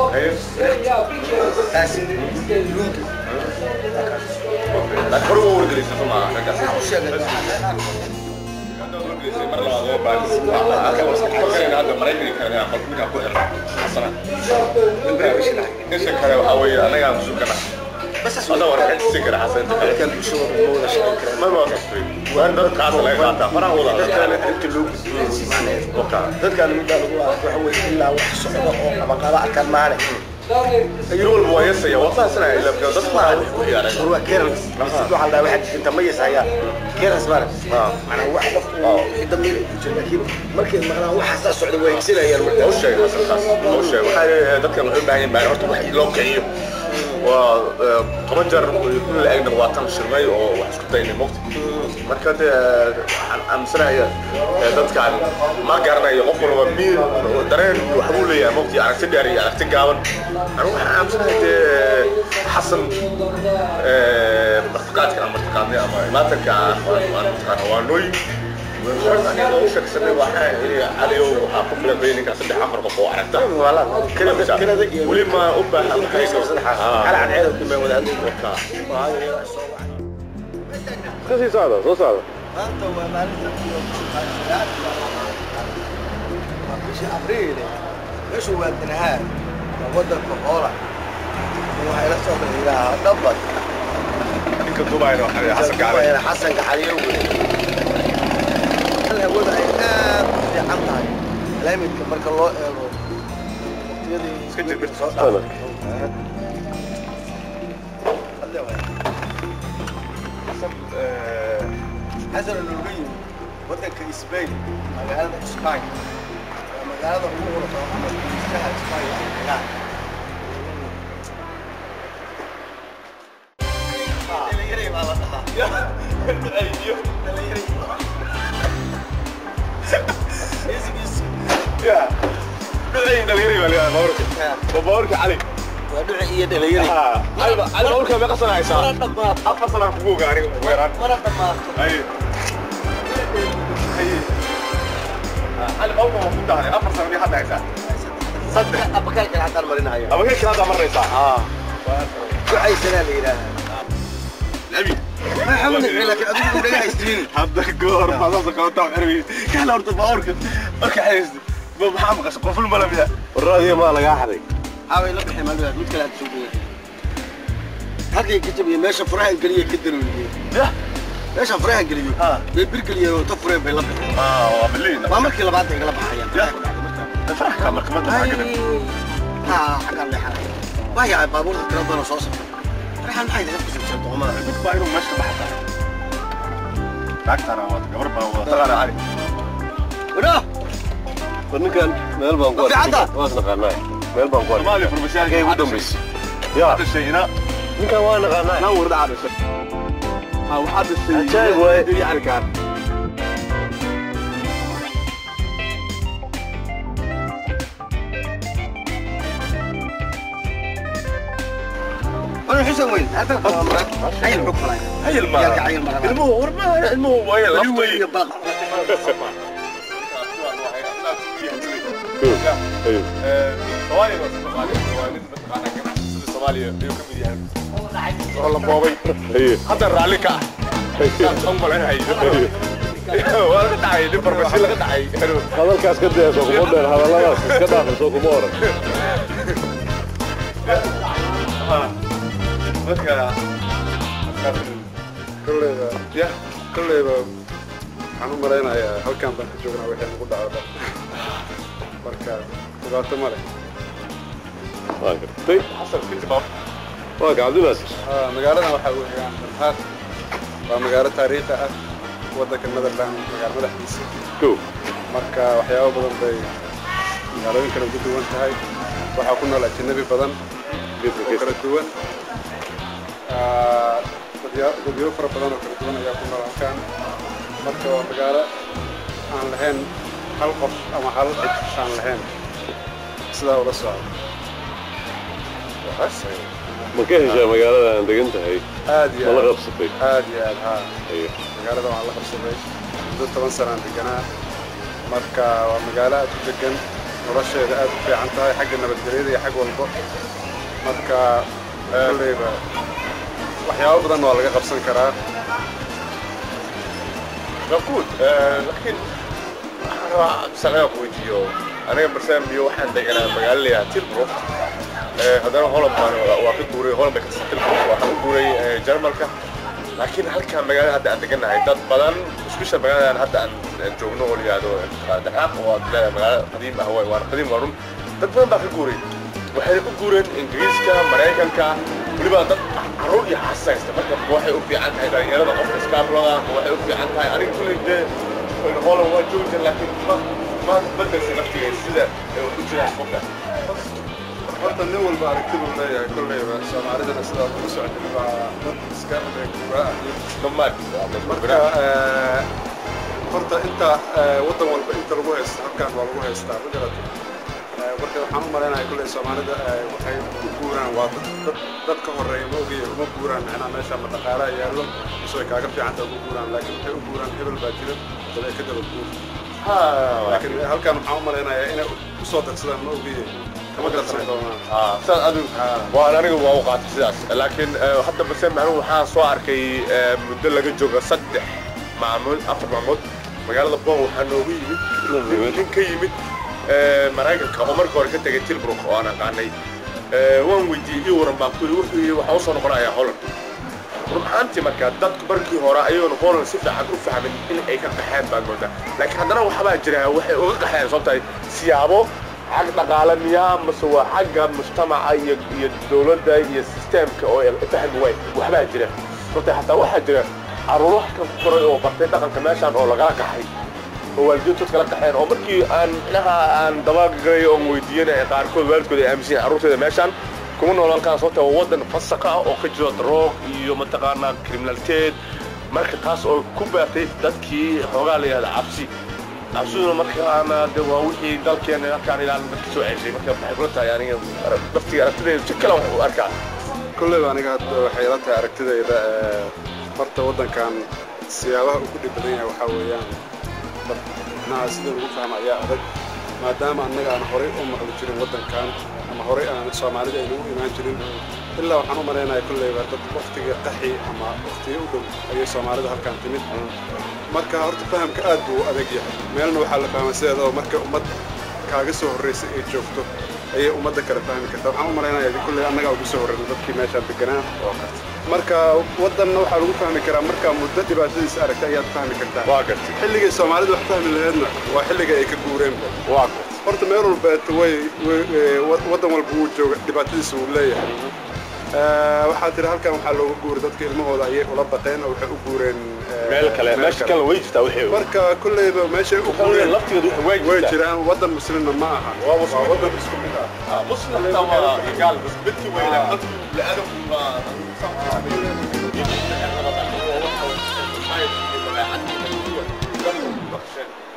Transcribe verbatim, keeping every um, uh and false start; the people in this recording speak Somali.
تاسين لود لا كرو ورجلي سمع رجع مرة بعد هذا مريني كان يعمل كل كل حسنا إيش كان هواي أنا قاعد مسوكنا بس أنا ورحت سكر حسن كان بيشوف موضة شكل ما ما أصلي وأنا درت عسل أي قاطع فرع ولا كان أنت لوب ده كان من ده هو إلا وحصل ده ما قال كان معنا يقول مميز يا والله سنة إلا بجد ما هو كيرنس بس على واحد أنت ميز هيا كيرنس مالك أنا واحد يدمر لكن مركز معنا هو حساس سعودي ويكسر هي المركز هو شيء مثلا هو شيء وحاجة ده كان محب بعدين بعد رحت واحد لوكيو وطبعاً يكون لأجل مواطن الشرمي وحسكت تاني مقت مركز عن سنة هي ده كان ما قرنا يغفر ومين درين وحلول يا مقتي على تجاري على تجاون أروح عن سنة حسن مرتقات كان مرتقاتني أما ما تكا مرتقات وانوي أنا لو شخص اللي واحد عليه وحكم له بيني كسر حمر بقوة عرفته ولا كذا كذا ولما أبى على عن عيد بما ولا عندي وكا كذي صعدة صو صعدة أنت وما مش أبريل إيش هو النهار وقدر كفارة وهاي لسه إلى ضبط يمكن دبي إنه حسن كحلي حسن كحلي هلا هو ده في عمها لا يمكن مرك الله يدي سكتي بتصور حسب حسن النوري ودك إسباني مقالة إسباني مقالة هو ولا طبعا إسباني إسباني لا اللي يري ما لا يا اللي يري يا بدعي دليري ولا بورك بورك علي ودعي دليري اه علي علي بورك ما قصنا عيسى اقصنا فوق يعني ويران مرة ما اي اي علي بورك موجود ده افرس من حد عيسى صدق ابا كان كان حتى مرينا هي ابا كان هذا مره عيسى اه شو اي سنه لي نبي ما حاولنا لكن ادوك ولا يسترين هذا الجور ما صدق كنت عربي كان اورت بورك اوكي حيز محمد قص قفل ملاميا الراديو ما لقى حري حاول لك حمل ولاد مد كلا تسوي هكي كتب ماشي فرح القليه كدروا لي يا ماشي فرح القليه اه بالقليه وطفرين بيلبح اه وبلين ما مركي لبعض يقلب حياه فرح كان كمان ده حاجه ها حاجه اللي حاجه وهي بابور ترى صوص راح نحيد نفس الشيء طعمه كنت باينه ماشي بحثها اكثر هو قبل هو طلع علي ولا ونكن ميل بانقول في عدا واسنا قناي ميل بانقول مالي فرمشان جاي ودم بس يا هذا الشيء هنا نكن وانا قناي نور ده هذا الشيء ها وحد الشيء جاي وين يعني كان أنا حسن وين؟ هذا هاي الحكم هاي الماء يرجع هاي الماء المو ورما المو وهي اليوم لفظي ايوه صوالي بس صوالي يمكن يعني والله بابي ايوه هذا الراليك انقل عين هاي ولا داعي ليفر بس لا داعي هذا الكاس قد ايه سوق موديل هذا لا كذا داخل سوق مورا marka kulleeda ya kulleeda waxaan u maraynayaa halkaan baan ka joognaa wixii nagu dhacdo marka dhibaato ma leh waa gartay xasan kinti baa waa cabdinaasir magaaladan waxaa weeyaan Manhattan waa magaalo taariikhi ah waddanka Netherland magaalo madaxdiisa kow marka waxyaabo badan bay magaalooyin kala duwan tahay waxaa ku nool ajnabi badan oo kala duwan dadyo fara badan oo kala duwan ayaa ku nool halkaan marka waa magaalo aan lahayn hal qof ama hal cid aan lahayn sidaa ula socdo ma ka heshaa magaalada aan degan tahay aad iyo ma la qabsatay aad iyo aad haa ayo magaalada waan la qabsaday muddo toban sano aan deganaa marka waa magaalo aad u degan nolosheeda aad u fiican tahay xagga nabadgelyada iyo xag walba marka kulleyba waxyaabo badan waa laga qabsan karaa مفقود لكن سنة كويتيو أنا برسم بيو واحد دقيقة مقال لي تيلبرو هذا هولم أنا واقف دوري هولم بكتير تيلبرو واقف دوري جرمالكا لكن هل كان مقال هذا عندك إنه عدد بدن سبيشال مقال أنا هذا عن جوجنو اللي هذا دقائق ولا مقال قديم هو وأنا قديم ورون تقدر باقي دوري وحيد دوري إنجليز كا أمريكان كا ولي بقى رؤية حساسة مثلا واحد يقول في عنها إذا يرد قف إسكابلا واحد يقول في عنها أنا كل ده الغلا هو جوج لكن ما ما بدل سنفتي السيدة وتجي حقوقها horta nin walba aragtidu leeyahay kollayba Soomaalidana sidaa ugu socday baa dad iska waa dhammaan marka horta inta wadan walba inta lagu haysto halkaan waa lagu haystaa magarata marka waxaan u maleynayaa kullay Soomaalida waxay u guuraan waa dad dad ka horeeya ma ogeey uma guuraan macnaa meesha ma dhaqaala yaalo soo kaaga fiican tahay u guuraan laakiin waxay u guuraan hebel baa jira dad ay ka daba guur ha laakiin halkaan waxaan u maleynayaa inay u soo darsadaan ma ogeey اه استاذ ادو وانا aniga waa u qaatay sidaas laakiin hadda baseen macnu waxaan soo arkay muddo laga jooga saddex maamul afar maamul magaalada Boon waxaa noogu yimid nin ka yimid Mareykanka oo markii hore ka tagay Tilbrook oo aan aqaanay waan weydiiyay waran baa ku wuxuu waxa uu soo noqonayaa Holland ruuxantii marka dadku barkii hore ayuu Holland si fiican u fahmin in ay ka qaxeen baa moodaa laakiin haddana waxa baa jira waxay uga qaxeen sababtay siyaabo حق دقالميا مسوا حق مجتمع iyo iyo dawladda iyo systemka oo ay fahmi way waxba jira runtii hatta waxa jira aruux ka koray oo bartay dhaqanka meeshan oo laga qaxay oo waalidku kala qaxeen oo markii aan ilaha aan dabaaqay oo weydiinay qaar kood waalidkooda ay aaminsan aruurtooda meeshan kuma noolaan sababta wadan fasaqa oo ka jiro droog iyo mataqaana criminaliteed marka taas oo ku baatay dadkii xogaa leeyahay cabsi عشان مركا أنا دواوي دالك يعني أركان إلى المركز وعيشي مركا بحبرتها يعني نفتي أركتي شكله وأركان كل ما أنا قاعد حيرتها أركتي إذا مرت وضن كان سياوة وكل بدنيا وحويان ناس دول فهم يا أرد ما دام أنا أنا هوري أم الجرين وضن كان أما هوري أنا سوامالي جاينو إيمان جرين إلا وحنو مرينا كل يبرد وقتي قحي أما وقتي ودم أي سوامالي ده كان تمد marka horta fahamka aad buu adag yahay meelna waxa la fahmaysaa oo marka ummad kaaga soo horeysay ay joogto ayay ummadda kala fahmi kartaa waxaan u maleynayaa kulli annaga ugu soo horeeyay dadkii meesha deganaa oo marka wadanna waxa lagu fahmi karaa marka muddo dhibaatadiisa aragtay ayaad fahmi kartaa waa gartay xilliga Soomaalidu wax fahmi lahaydna waa xilliga ay ka guureen waa horta meel walba way wadan walba uu jooga dhibaatadiisa uu leeyahay waxaa tiri halkan waxaa looga guuray dadka ilmahooda ayay ula baqeen oo waxay u guureen meel kale meesha kale way jirtaa wixii marka kulleeyba meesha u guureen laftigeedu way jiraan wadan muslimna ma aha waa wadan isku mid ah muslim tawa gaal bas bidki way la qad la adam ma